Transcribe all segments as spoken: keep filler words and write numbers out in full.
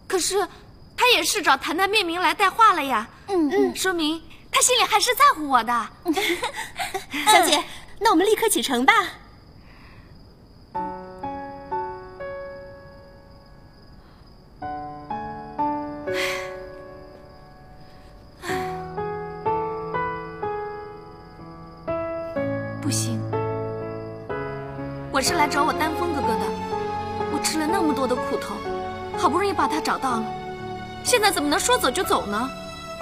可是他也是找谭谭面明来带话了呀。嗯嗯，说明他心里还是在乎我的。 小姐，那我们立刻启程吧。 不行，我是来找我丹峰哥哥的。我吃了那么多的苦头，好不容易把他找到了，现在怎么能说走就走呢？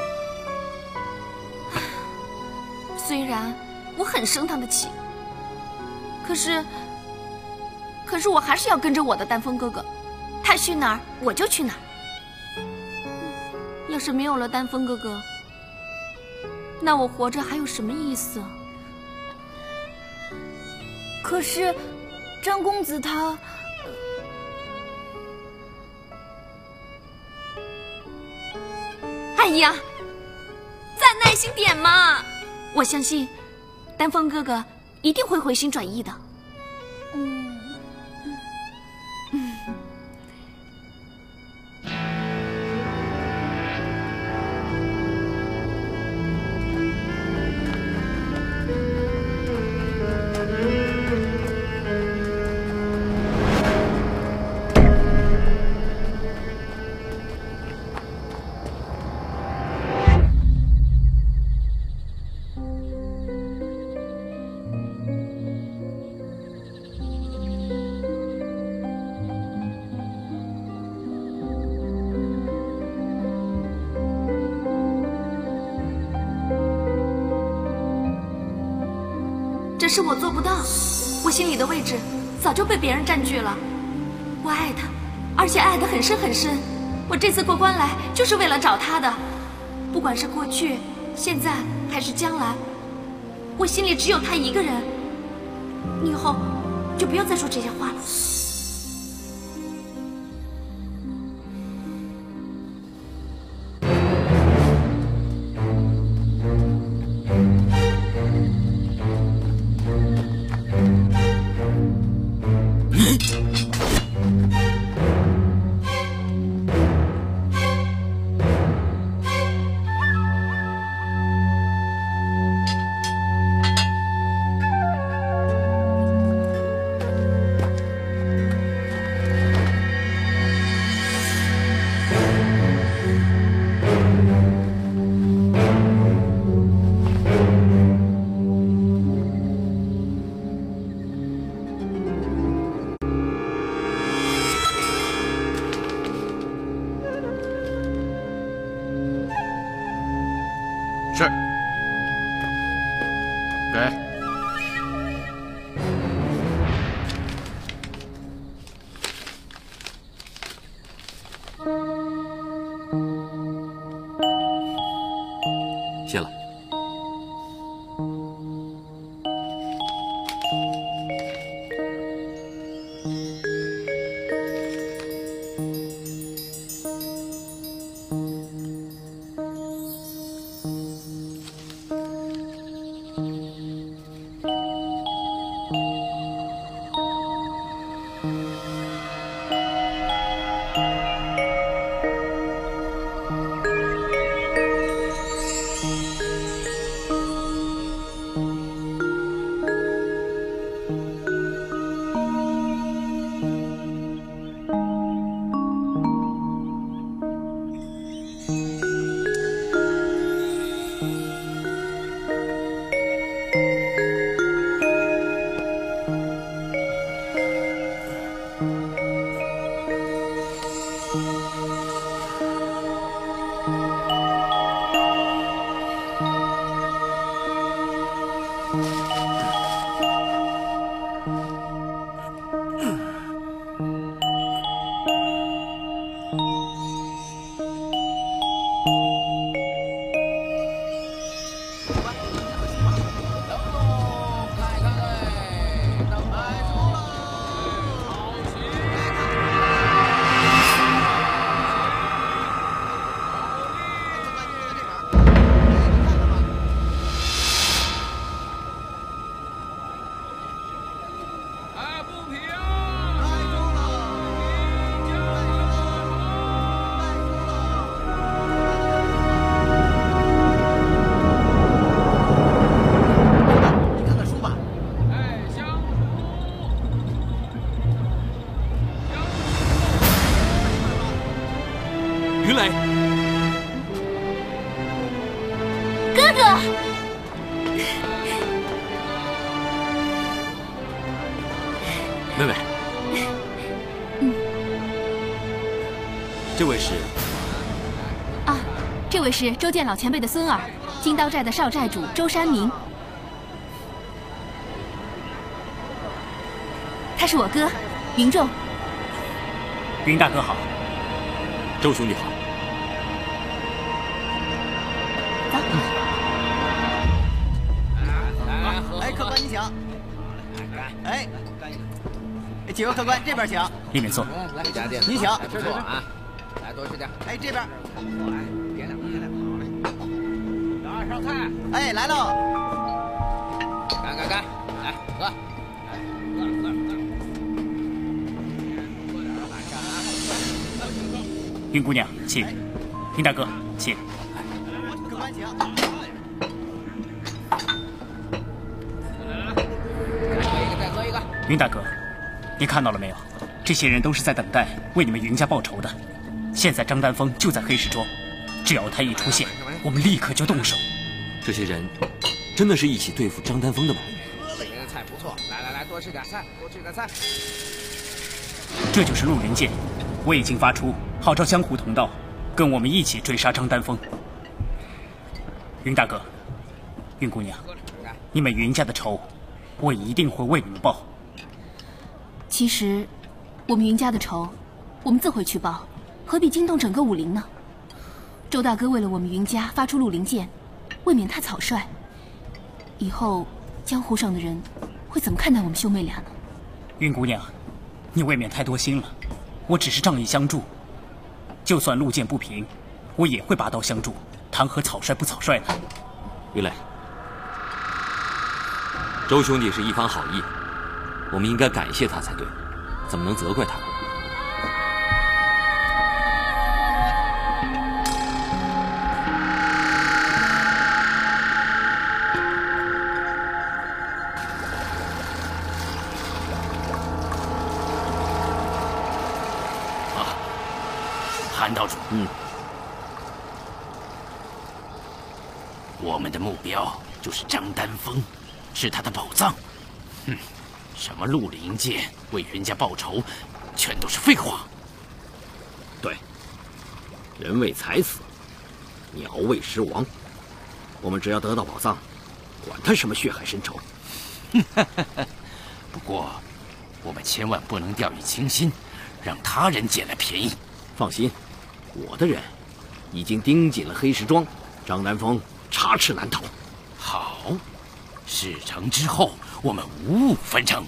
虽然我很生他的气，可是，可是我还是要跟着我的丹峰哥哥，他去哪儿我就去哪儿。要是没有了丹峰哥哥，那我活着还有什么意思？ 可是，张公子他…… 哎呀，再耐心点嘛！我相信，丹峰哥哥一定会回心转意的。 嗯嗯。只是我做不到，我心里的位置早就被别人占据了。我爱他，而且爱得很深很深。我这次过关来就是为了找他的，不管是过去、现在还是将来，我心里只有他一个人。你以后就不要再说这些话了。 磊， 哥哥， 妹妹， 嗯， 这位是啊，这位是周建老前辈的孙儿，金刀寨的少寨主周山明。他是我哥，云仲。 云大哥好， 周兄弟好。 走。 哎，客官您请。哎，几位客官这边请。 里面坐。 来，这家店您请。 吃多啊，来多吃点。 哎，这边。 来，点两个，点两个。好嘞。上菜。 哎，来喽。 干干干，来喝。来，喝喝喝。喝点晚上啊。 云姑娘，请。云大哥，请。 客官请。 云大哥，你看到了没有？这些人都是在等待为你们云家报仇的。现在张丹峰就在黑石庄，只要他一出现，我们立刻就动手。 这些人真的是一起对付张丹峰的吗？ 这边的菜不错，来来来，多吃点菜，多吃点菜。 这就是陆林剑，我已经发出号召江湖同道，跟我们一起追杀张丹峰。云大哥，云姑娘，你们云家的仇，我一定会为你们报。 其实，我们云家的仇，我们自会去报，何必惊动整个武林呢？周大哥为了我们云家发出陆灵剑，未免太草率。以后江湖上的人会怎么看待我们兄妹俩呢？ 云姑娘，你未免太多心了。我只是仗义相助，就算路见不平，我也会拔刀相助，谈何草率不草率呢？ 云磊，周兄弟是一番好意。我们应该感谢他才对，怎么能责怪他？ 啊，韩道主， 嗯， 我们的目标就是张丹峰，是他的宝藏。哼。什么陆灵剑为云家报仇，全都是废话。 对，人为财死，鸟为食亡。我们只要得到宝藏，管他什么血海深仇。 不过，我们千万不能掉以轻心，让他人捡了便宜。 放心，我的人已经盯紧了黑石庄，张丹峰插翅难逃。 好，事成之后，我们五五分成。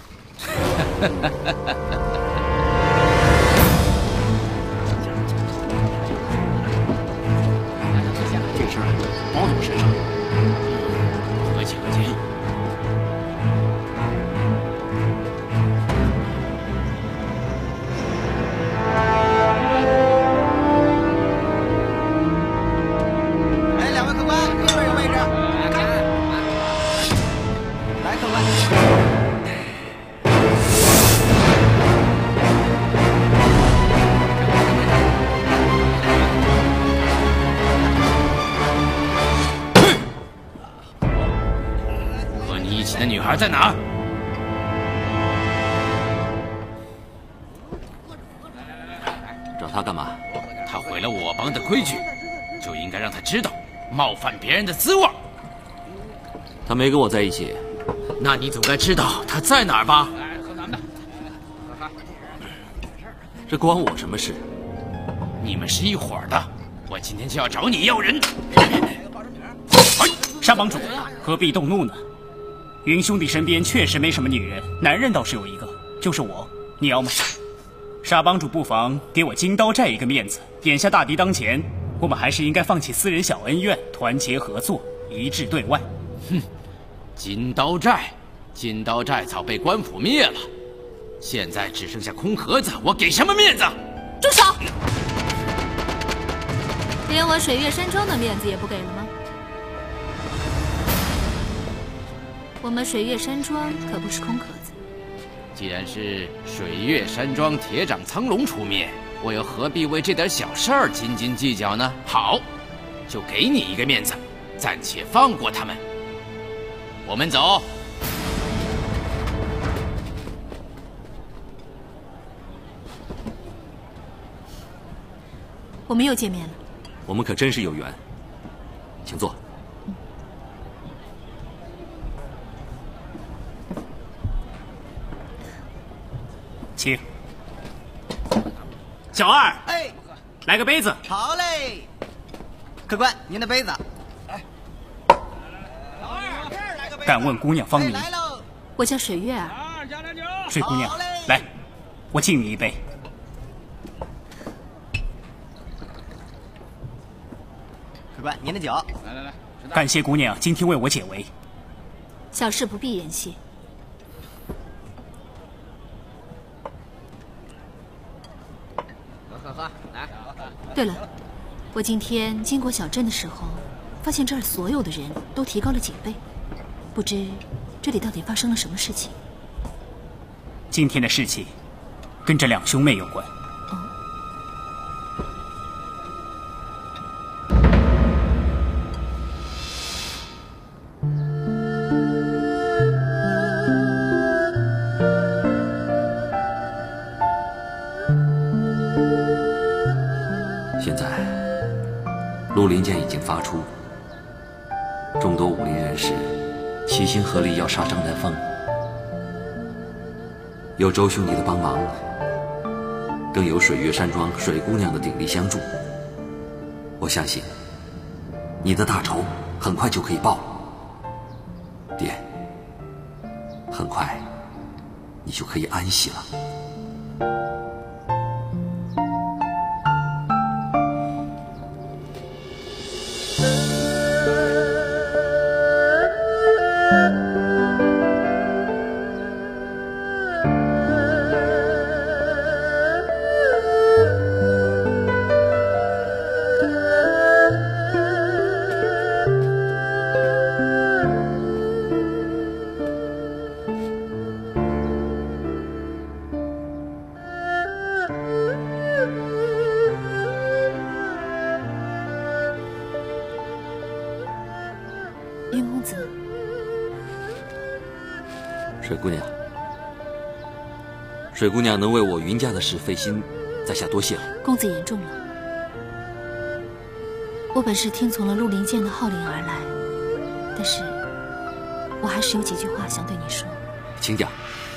这事儿包总身上。 客气客气。 哎，两位客官，这边有位置。来，客官。 和你一起的女孩在哪儿？ 找他干嘛？ 他毁了我帮的规矩，就应该让他知道冒犯别人的滋味。 他没跟我在一起， 那你总该知道他在哪儿吧？ 这关我什么事？ 你们是一伙的，我今天就要找你要人。沙帮主，何必动怒呢？云兄弟身边确实没什么女人，男人倒是有一个，就是我。你要吗？沙帮主不妨给我金刀寨一个面子。眼下大敌当前，我们还是应该放弃私人小恩怨，团结合作，一致对外。哼，金刀寨，金刀寨早被官府灭了，现在只剩下空盒子，我给什么面子？ 住手！连我水月山庄的面子也不给了吗？我们水月山庄可不是空壳子。 既然是水月山庄铁掌苍龙出面， 我又何必为这点小事儿斤斤计较呢？好，就给你一个面子，暂且放过他们。我们走。 我们又见面了。 我们可真是有缘，请坐。 请。小二， 哎， 来个杯子。 好嘞，客官，您的杯子。哎， 敢问姑娘芳名？ 来喽， 我叫水月儿。 水姑娘，来，我敬你一杯。 客官，您的酒。 来来来， 感谢姑娘今天为我解围。 小事不必言谢。 喝喝喝，来。 对了，我今天经过小镇的时候，发现这儿所有的人都提高了警备，不知这里到底发生了什么事情。 今天的事情跟这两兄妹有关。 现在，绿林剑已经发出，众多武林人士齐心合力要杀张丹峰。有周兄弟的帮忙，更有水月山庄水姑娘的鼎力相助。我相信，你的大仇很快就可以报。爹，很快你就可以安息了。 云公子， 水姑娘，水姑娘能为我云家的事费心，在下多谢了。 公子言重了。我本是听从了陆林剑的号令而来，但是我还是有几句话想对你说。 请讲。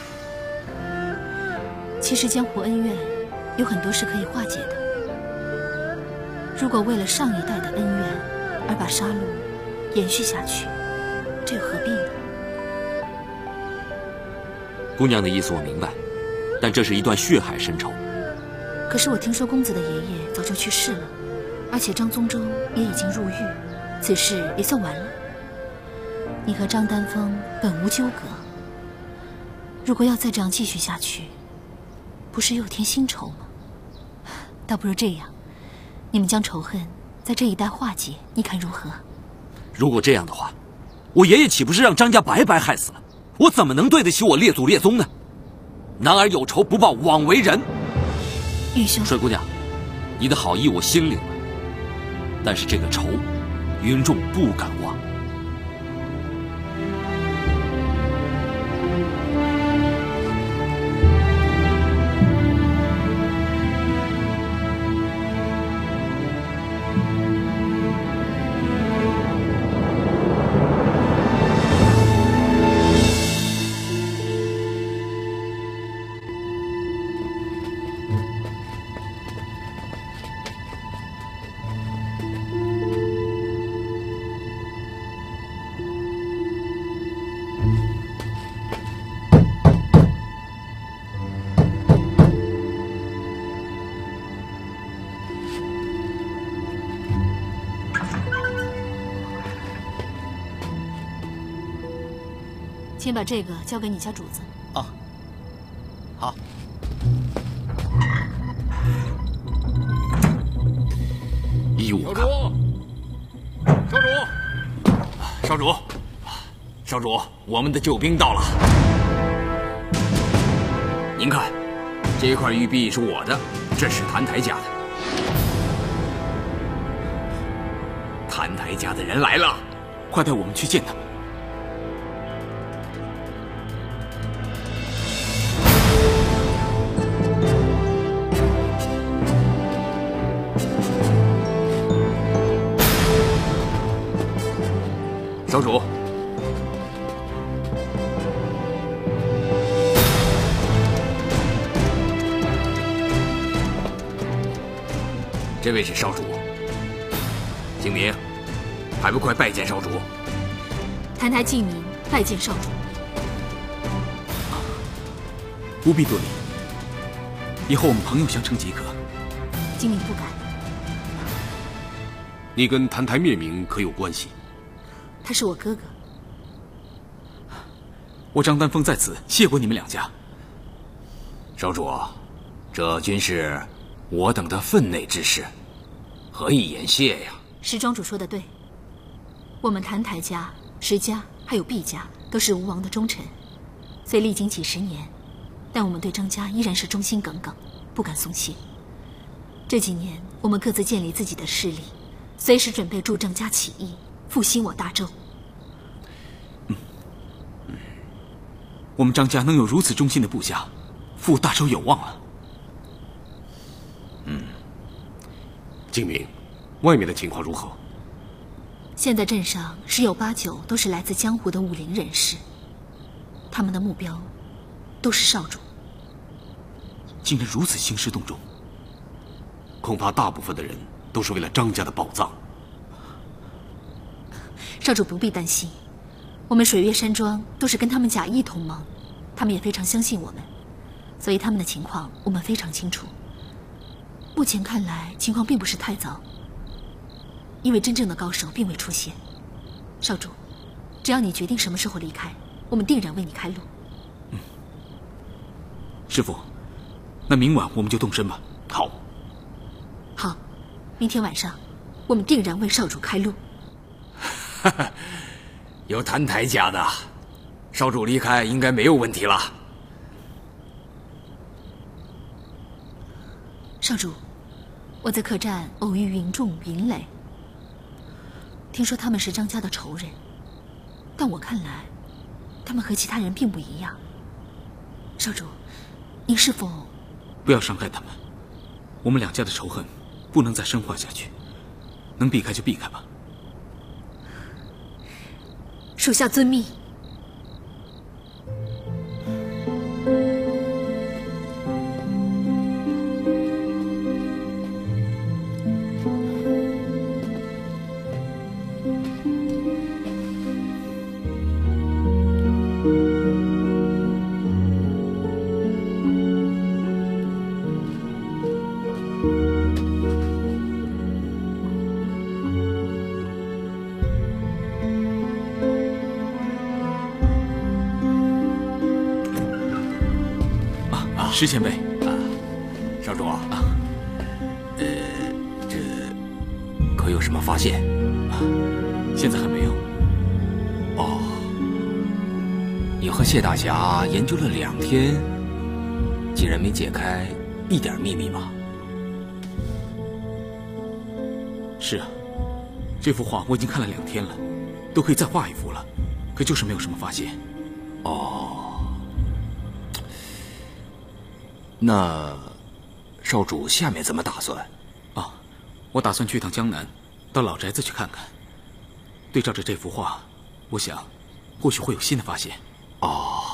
其实江湖恩怨有很多是可以化解的。如果为了上一代的恩怨而把杀戮延续下去，这又何必呢？ 姑娘的意思我明白，但这是一段血海深仇。 可是我听说公子的爷爷早就去世了，而且张宗周也已经入狱，此事也算完了。你和张丹峰本无纠葛，如果要再这样继续下去，不是又添新仇吗？倒不如这样，你们将仇恨在这一代化解，你看如何？ 如果这样的话，我爷爷岂不是让张家白白害死了？我怎么能对得起我列祖列宗呢？男儿有仇不报，枉为人。 玉兄， 水姑娘，你的好意我心领了，但是这个仇，云众不敢忘。 请把这个交给你家主子。 哦，好。 依我看， 少主，少主，少主，我们的救兵到了。 您看， 这块玉璧是我的，这是谭台家的。谭台家的人来了， 快带我们去见他们。 少主，这位是少主，姓名，还不快拜见少主？ 谭台敬明拜见少主。 不必多礼，以后我们朋友相称即可。 敬明不敢。 你跟谭台灭明可有关系？ 他是我哥哥。 我张丹峰在此谢过你们两家。 少主，这均是我等的分内之事，何以言谢呀？ 石庄主说的对，我们谭台家、石家还有毕家都是吴王的忠臣，虽历经几十年，但我们对张家依然是忠心耿耿，不敢松懈。这几年，我们各自建立自己的势力，随时准备助张家起义，复兴我大周。 嗯，嗯，我们张家能有如此忠心的部下，复大周有望了。 嗯，敬明，外面的情况如何？ 现在镇上十有八九都是来自江湖的武林人士，他们的目标都是少主。 竟然如此兴师动众，恐怕大部分的人都是为了张家的宝藏。 少主不必担心，我们水月山庄都是跟他们假意同盟，他们也非常相信我们，所以他们的情况我们非常清楚。目前看来情况并不是太糟，因为真正的高手并未出现。少主，只要你决定什么时候离开，我们定然为你开路。 嗯，师父，那明晚我们就动身吧。好。 好，明天晚上我们定然为少主开路。 哈哈，有谭台家的，少主离开应该没有问题了。 少主，我在客栈偶遇云仲、云磊，听说他们是张家的仇人，但我看来，他们和其他人并不一样。少主，您是否…… 不要伤害他们，我们两家的仇恨不能再深化下去，能避开就避开吧。 属下遵命。 石前辈， 啊，少主啊，呃，这可有什么发现？ 啊，现在还没有。 哦，你和谢大侠研究了两天，竟然没解开一点秘密吗？ 是啊，这幅画我已经看了两天了，都可以再画一幅了，可就是没有什么发现。 哦。那少主下面怎么打算？ 啊，我打算去趟江南，到老宅子去看看。对照着这幅画，我想，或许会有新的发现。 哦，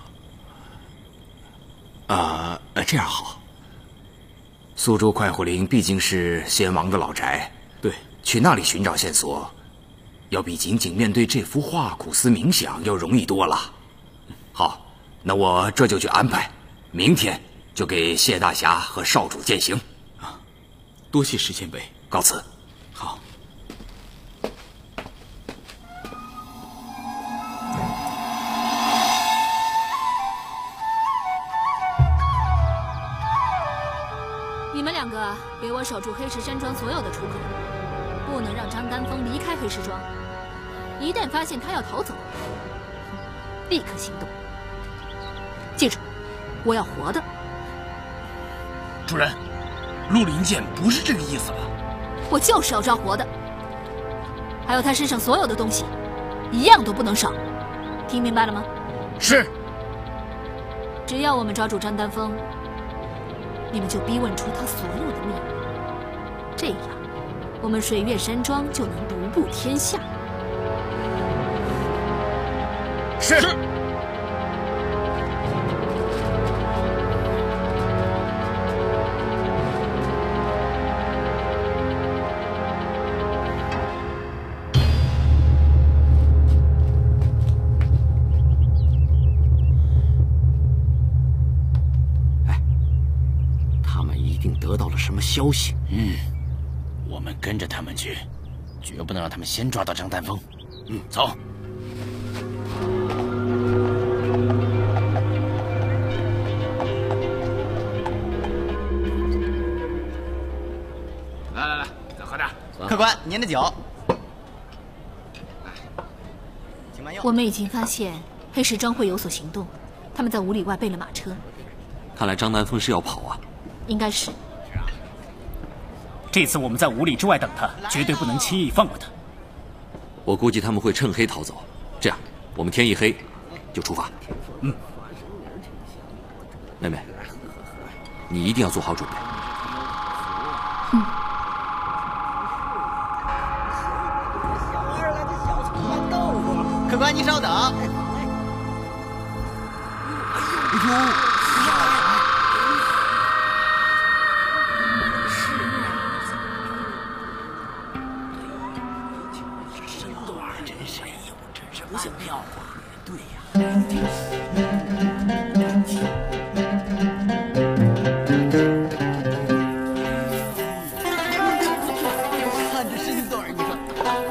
啊、呃，这样好。苏州快活岭毕竟是先王的老宅， 对， 去那里寻找线索，要比仅仅面对这幅画苦思冥想要容易多了。好，那我这就去安排，明天就给谢大侠和少主饯行。 啊，多谢石前辈， 告辞。 好。 你们两个给我守住黑石山庄所有的出口，不能让张丹峰离开黑石庄。一旦发现他要逃走，立刻行动。记住，我要活的。 主人，陆灵剑不是这个意思吧？ 我就是要抓活的，还有他身上所有的东西，一样都不能少。听明白了吗？ 是。 只要我们抓住张丹峰，你们就逼问出他所有的秘密，这样我们水月山庄就能独步天下。 是。是得到了什么消息？ 嗯，我们跟着他们去，绝不能让他们先抓到张丹峰。嗯，走。 来来来，再喝点。 客官，您的酒。请慢用。 我们已经发现黑石庄会有所行动，他们在五里外备了马车。 看来张丹峰是要跑啊。 应该是。 这次我们在五里之外等他，绝对不能轻易放过他。 我估计他们会趁黑逃走。这样，我们天一黑就出发。 嗯。 妹妹，你一定要做好准备。 嗯。 客官，您稍等。哎呦！ 不像票啊！对呀。 看这身段，你说。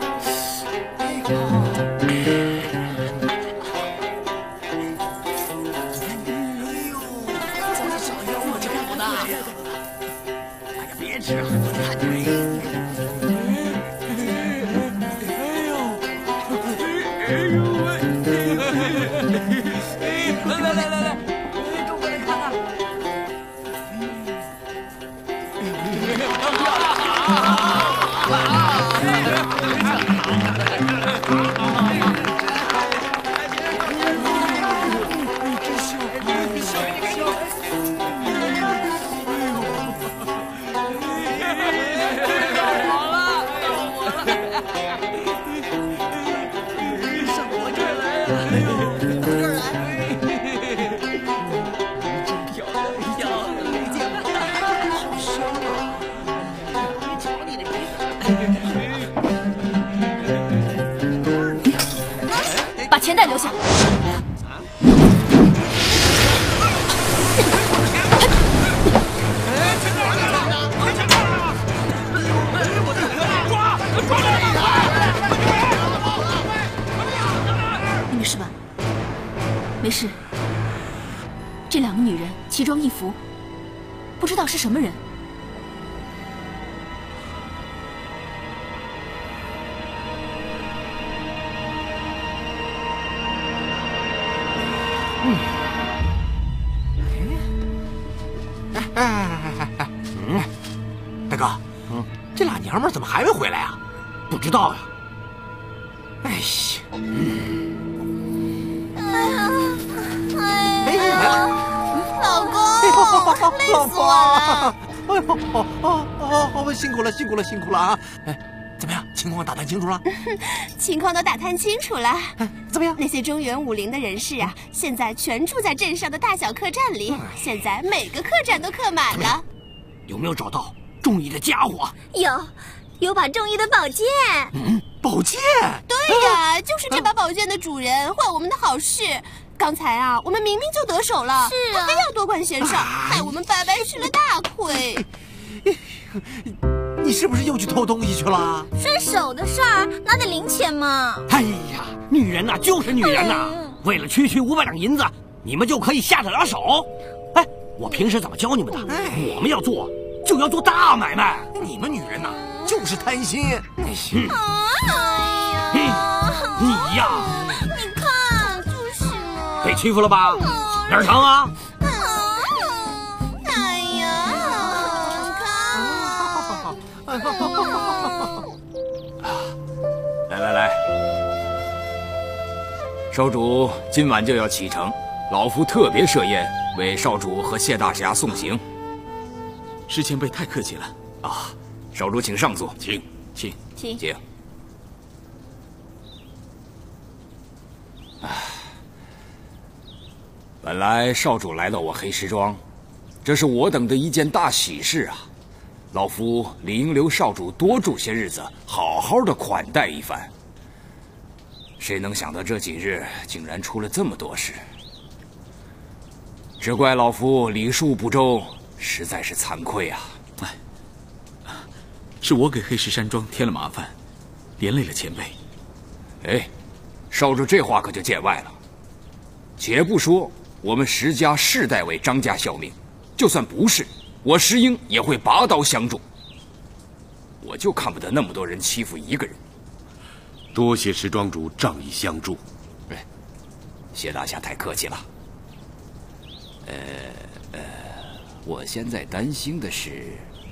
哎呦，怎么小妖啊，这么大呀！哎呀，别吃，看这。哎呦喂！来来来来来，众过来看看。真香！好了，好了。哎呦，到这儿来！真漂亮，漂亮，没见过，好香啊！你瞧你这鼻子， 把钱袋留下。你没事吧？没事。这两个女人奇装异服，不知道是什么人。 嗯。哎哎哎哎哎！嗯，大哥，嗯，这俩娘们怎么还没回来啊？不知道呀。哎呀，嗯。 哎呀，老公，累死我了！ 哎呦，哦哦哦哦，辛苦了，辛苦了，辛苦了啊！哎，怎么样？情况打探清楚了？ 情况都打探清楚了。 怎么样？ 那些中原武林的人士啊，现在全住在镇上的大小客栈里，现在每个客栈都客满了。 有没有找到中意的家伙？ 有，有把中意的宝剑。 嗯，宝剑？ 对呀，就是这把宝剑的主人坏我们的好事。刚才啊，我们明明就得手了， 是啊， 他非要多管闲事，害我们白白吃了大亏。 你是不是又去偷东西去了？ 顺手的事儿，哪得零钱嘛？ 哎呀，女人呐、啊，就是女人呐、啊嗯！为了区区五百两银子，你们就可以下得了手？哎，我平时怎么教你们的？哎、我们要做就要做大买卖。你们女人呐、啊，就是贪心。哎呀， 哎呀， 你呀， 你看，就是被欺负了吧？哪儿疼啊？ 哎呀， 来来来，少主今晚就要启程，老夫特别设宴为少主和谢大侠送行。 施前辈太客气了啊！少主请上座， 请请请请。唉，本来少主来到我黑石庄，这是我等的一件大喜事啊！老夫理应留少主多住些日子，好好的款待一番。谁能想到这几日竟然出了这么多事？只怪老夫礼数不周，实在是惭愧啊！ 哎，是我给黑石山庄添了麻烦，连累了前辈。 哎，少主这话可就见外了。且不说我们石家世代为张家效命，就算不是，我石英也会拔刀相助。我就看不得那么多人欺负一个人。 多谢石庄主仗义相助。 哎，谢大侠太客气了。呃呃，我现在担心的是，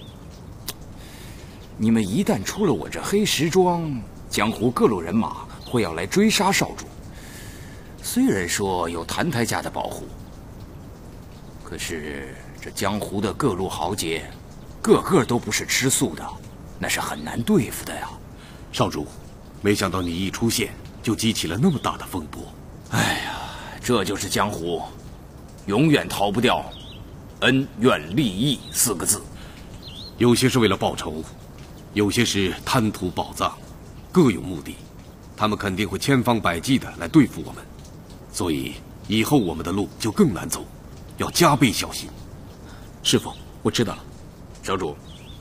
你们一旦出了我这黑石庄，江湖各路人马会要来追杀少主。虽然说有谭台家的保护，可是这江湖的各路豪杰，个个都不是吃素的，那是很难对付的呀。 少主，没想到你一出现就激起了那么大的风波。 哎呀，这就是江湖，永远逃不掉恩怨利益四个字。 有些是为了报仇，有些是贪图宝藏，各有目的。他们肯定会千方百计的来对付我们，所以以后我们的路就更难走，要加倍小心。 师傅，我知道了。 少主，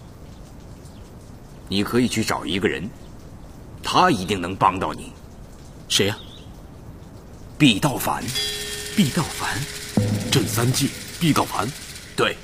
你可以去找一个人，他一定能帮到你。 谁呀？ 毕道凡。 毕道凡， 镇三界，毕道凡。 对。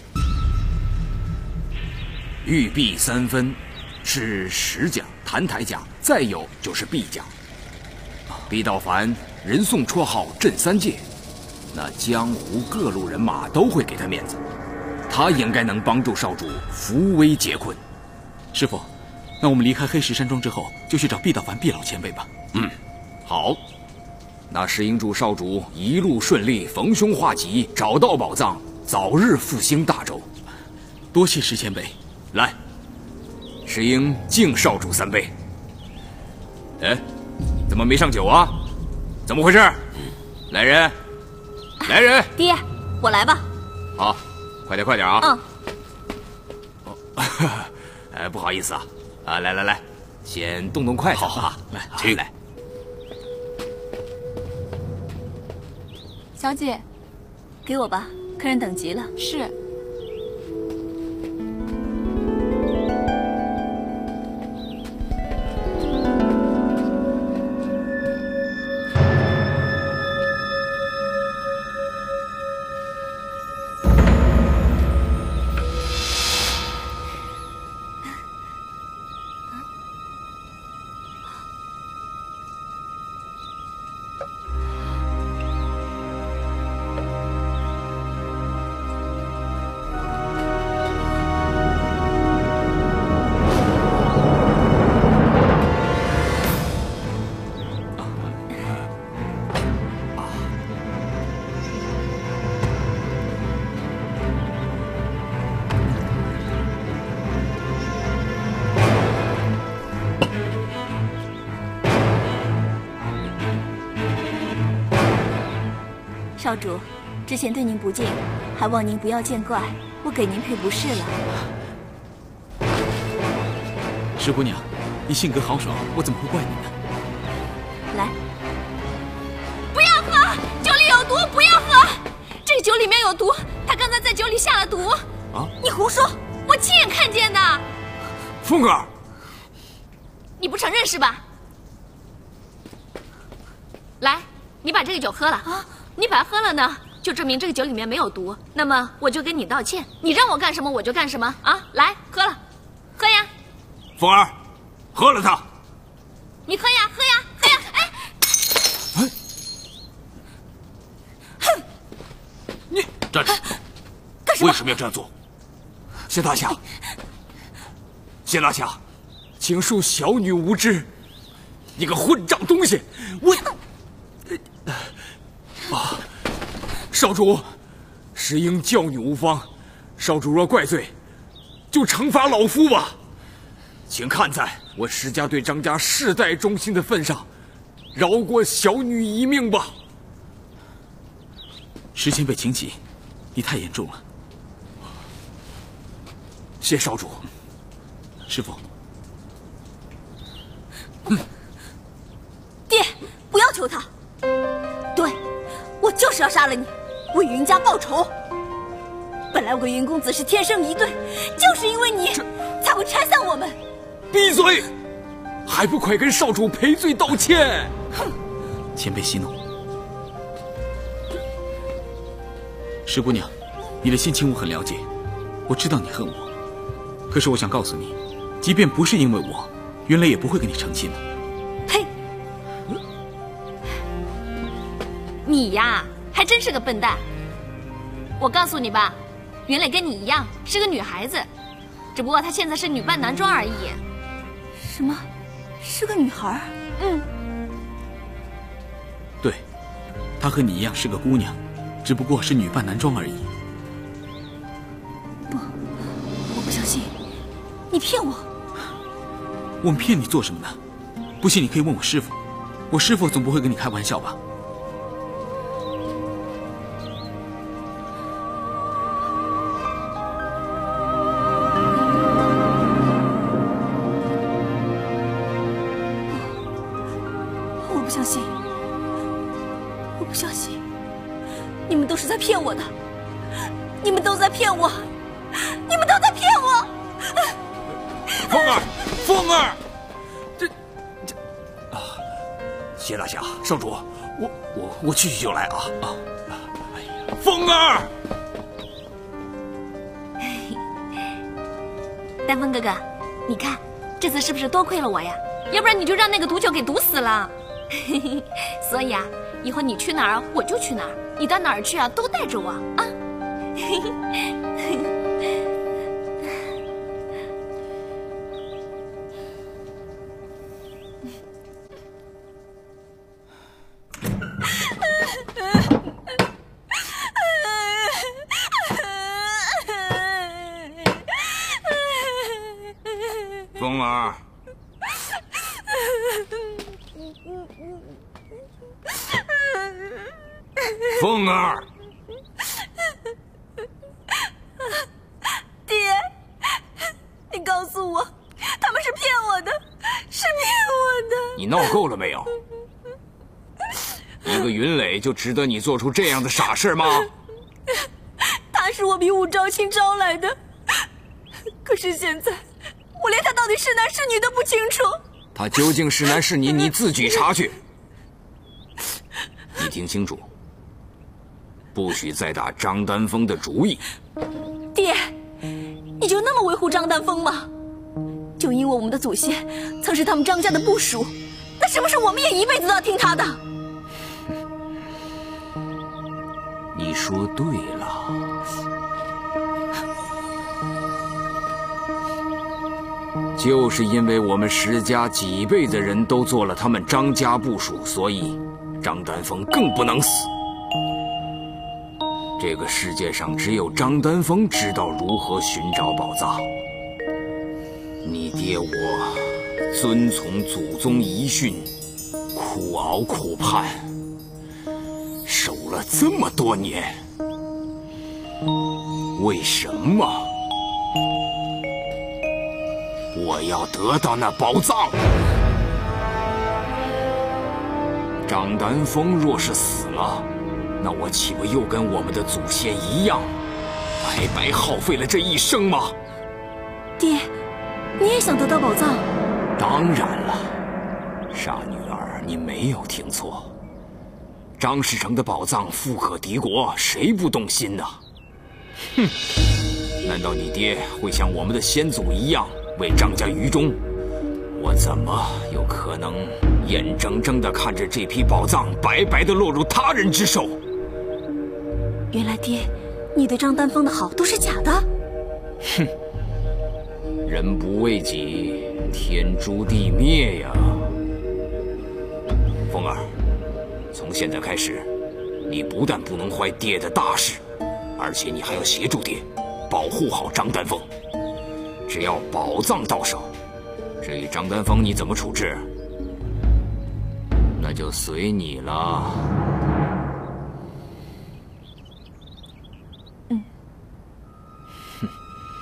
玉璧三分，是石家、谭台家，再有就是毕家。毕道凡人送绰号镇三界，那江湖各路人马都会给他面子，他应该能帮助少主扶危解困。 师傅，那我们离开黑石山庄之后，就去找毕道凡毕老前辈吧。 嗯，好。那石英祝少主一路顺利，逢凶化吉，找到宝藏，早日复兴大周。 多谢石前辈。 来，石英敬少主三杯。哎，怎么没上酒啊？怎么回事？来人，来人！ 爹，我来吧。 好，快点快点啊！ 嗯。 哦，哎，不好意思啊，啊，来来来，先动动筷子啊，来，请来。 小姐， 给我吧，客人等急了。 是。 少主，之前对您不敬，还望您不要见怪，我给您赔不是了。 石姑娘，你性格豪爽，我怎么会怪你呢？ 来，不要喝，酒里有毒，不要喝，这个酒里面有毒，他刚才在酒里下了毒。 啊！ 你胡说，我亲眼看见的。 凤儿， 你不承认是吧？来，你把这个酒喝了啊！你把它喝了呢，就证明这个酒里面没有毒。那么我就跟你道歉，你让我干什么我就干什么啊！来，喝了，喝呀！ 凤儿，喝了它。 你喝呀，喝呀，喝呀！哎， 哎， 哼！ 你站住！ 干什么？ 为什么要这样做？ 谢大侠， 谢大侠，请恕小女无知。你个混账东西！我……啊，少主，石英教女无方，少主若怪罪，就惩罚老夫吧。请看在我石家对张家世代忠心的份上，饶过小女一命吧。 石前辈，请起，你太严重了。 谢少主。 师傅。 嗯，爹，不要求他。对，我就是要杀了你，为云家报仇。本来我跟云公子是天生一对，就是因为你才会拆散我们。 闭嘴！还不快跟少主赔罪道歉！ 哼！前辈息怒。石姑娘，你的心情我很了解，我知道你恨我。可是我想告诉你，即便不是因为我，云雷也不会跟你成亲的。 呸！你呀，还真是个笨蛋。我告诉你吧，云磊跟你一样是个女孩子，只不过她现在是女扮男装而已。 什么？是个女孩？ 嗯。 对，她和你一样是个姑娘，只不过是女扮男装而已。 不，我不相信，你骗我！ 我们骗你做什么呢？不信你可以问我师父，我师父总不会跟你开玩笑吧？ 我不相信，我不相信，你们都是在骗我的，你们都在骗我，你们都在骗我！ 凤儿，凤儿，这这啊！谢大侠，少主，我我我去去就来啊啊！哎呀，凤儿， 丹枫哥哥，你看这次是不是多亏了我呀？要不然你就让那个毒酒给毒死了。所以啊，以后你去哪儿我就去哪儿，你到哪儿去啊都带着我啊。 凤儿，凤儿， 爹，你告诉我，他们是骗我的，是骗我的。 你闹够了没有？一个云磊就值得你做出这样的傻事吗？ 他是我比武招亲招来的，可是现在我连他到底是男是女都不清楚。 他究竟是男是女，你自己查去。你听清楚，不许再打张丹枫的主意。 爹，你就那么维护张丹枫吗？就因为我们的祖先曾是他们张家的部属，那是不是我们也一辈子都要听他的？ 你说对了。就是因为我们石家几辈子人都做了他们张家部属，所以张丹枫更不能死。这个世界上只有张丹枫知道如何寻找宝藏。你爹我遵从祖宗遗训，苦熬苦盼，守了这么多年，为什么我要得到那宝藏？张丹枫若是死了，那我岂不又跟我们的祖先一样，白白耗费了这一生吗？ 爹，你也想得到宝藏？ 当然了，傻女儿，你没有听错。张士诚的宝藏富可敌国，谁不动心呢？哼！难道你爹会像我们的先祖一样为张家愚忠？我怎么有可能眼睁睁地看着这批宝藏白白地落入他人之手？ 原来爹，你对张丹枫的好都是假的。 哼！ 人不为己，天诛地灭呀！风儿，从现在开始，你不但不能坏爹的大事，而且你还要协助爹，保护好张丹峰。只要宝藏到手，至于张丹峰你怎么处置，那就随你了。 嗯。 哼。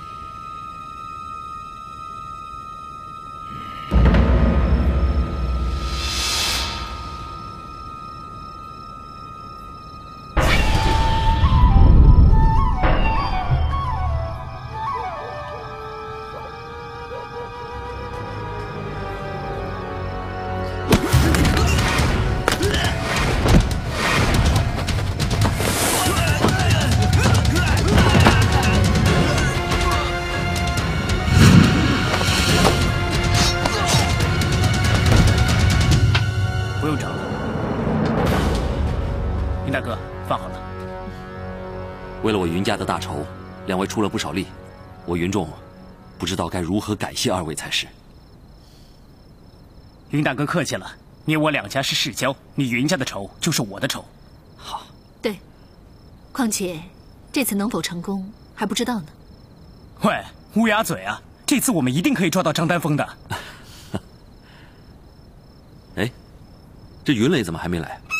为了我云家的大仇，两位出了不少力，我云仲不知道该如何感谢二位才是。 云大哥客气了，你我两家是世交，你云家的仇就是我的仇。 好， 对，况且这次能否成功还不知道呢。 喂，乌鸦嘴啊！这次我们一定可以抓到张丹峰的。 哎，这云磊怎么还没来？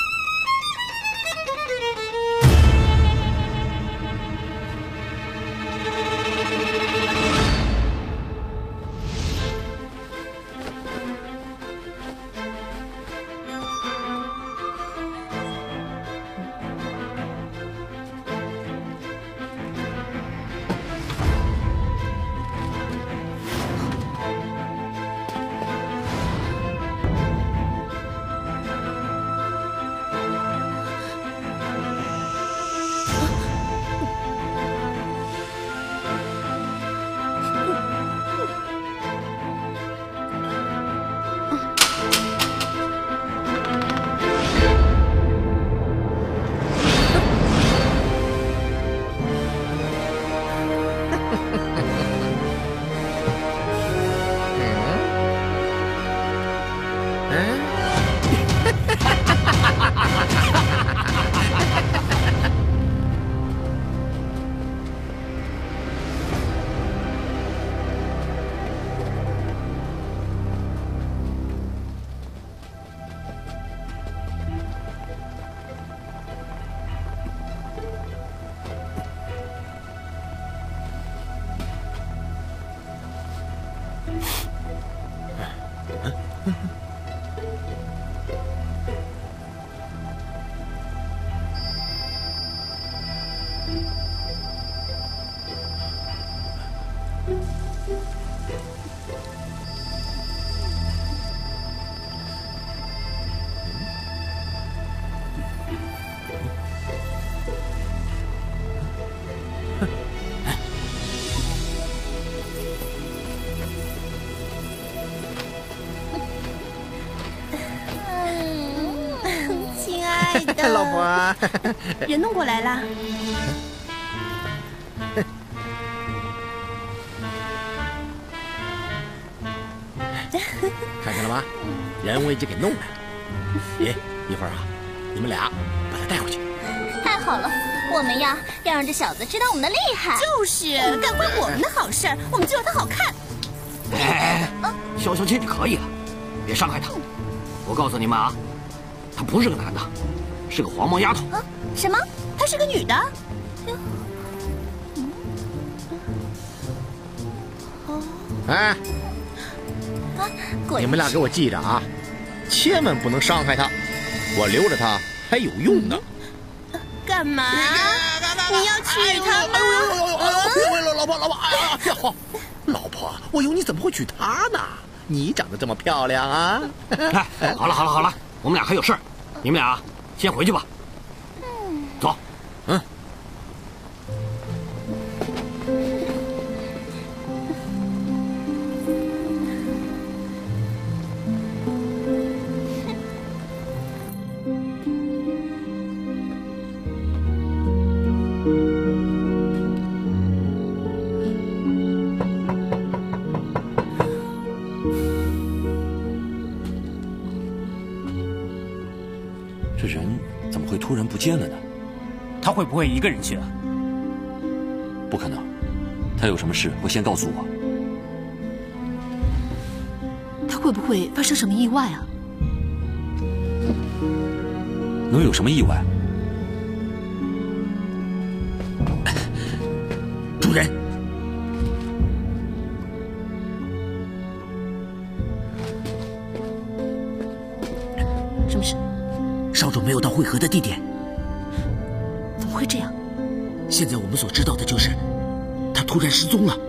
老婆， 人弄过来啦。 看见了吗？人我已经给弄来了。哎，一会儿啊，你们俩把他带回去。 太好了，我们呀要让这小子知道我们的厉害。 就是，干坏我们的好事，我们就要他好看。 哎，消消气就可以了，别伤害他。我告诉你们啊，他不是个男的。是个黄毛丫头啊！什么？她是个女的？ 哎， 啊！ 你们俩给我记着啊，千万不能伤害她，我留着她还有用呢。 干嘛？你要娶她吗？ 哎呦，老婆，老婆，哎呀，老婆，我有你怎么会娶她呢？你长得这么漂亮啊！哎，好了，好了，好了，我们俩还有事儿，你们俩。先回去吧。走。嗯。 见了呢？ 他会不会一个人去啊？ 不可能，他有什么事会先告诉我。 他会不会发生什么意外啊？ 能有什么意外？ 主人， 什么事？ 少主没有到会合的地点。 怎么会这样？ 现在我们所知道的就是，他突然失踪了。